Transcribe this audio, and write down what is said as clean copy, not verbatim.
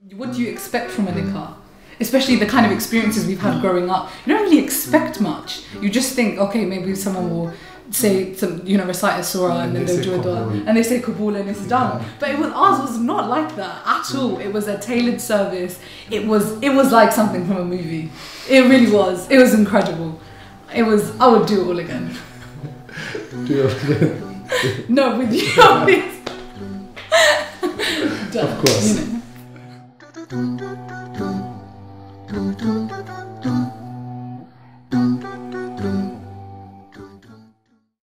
What do you expect from a nikah? Especially the kind of experiences we've had growing up. You don't really expect much. You just think, okay, maybe someone will say some, recite a surah and then they'll do a dua and they say kabul and it's done. But ours was not like that at all. It was a tailored service. It was like something from a movie. It really was. It was incredible. I would do it all again. Do it again? No, with you, obviously. Of course.